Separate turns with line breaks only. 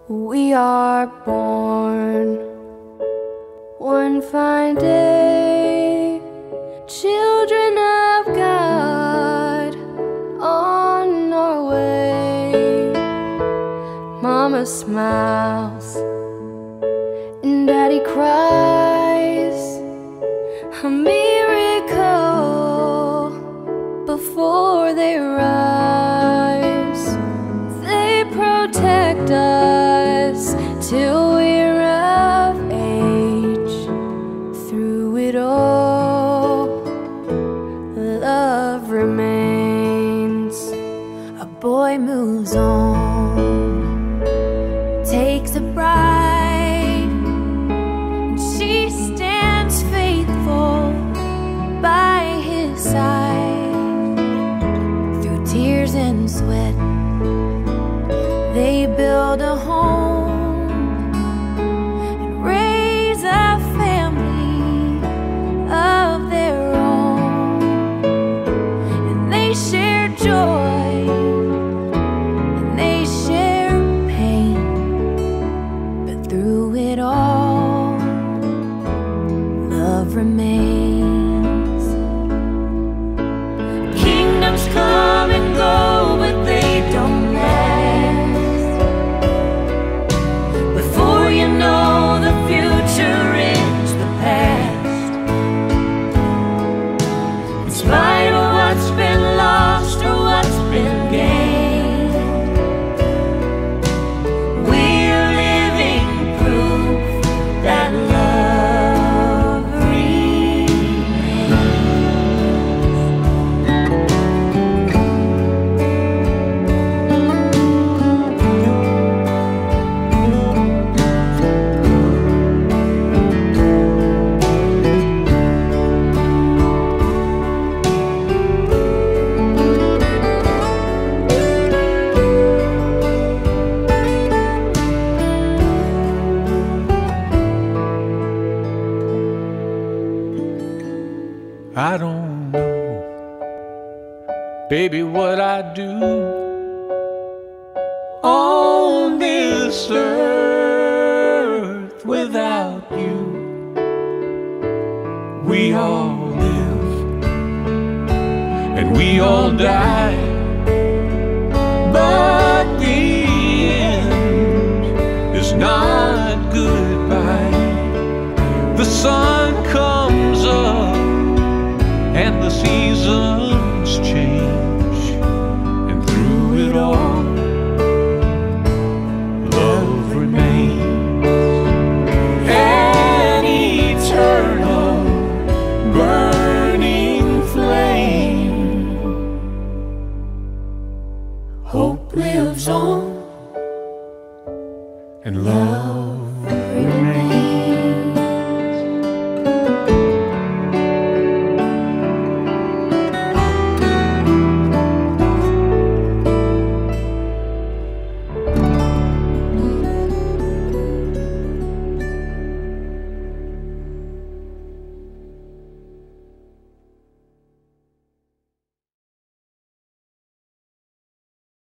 We are born one fine day, children of God, on our way. Mama smiles and Daddy cries, a miracle before they rise. They protect us till we're of age. Through it all, love remains. A boy moves on, takes a bride, and she stands faithful by his side. Through tears and sweat, they build a home and raise a family of their own. And they share joy and they share pain, but through it all, love remains. Kingdoms come and go, but they don't last. Before you know, the future is the past. In spite of what's been lost or what's been gained, we're living proof that love remains.
I don't know, baby, what I'd do on this earth without you. We all live and we all die, but the end is not goodbye. The sun comes up and the seasons change, and through it all, love remains. An eternal burning flame. Hope lives on and love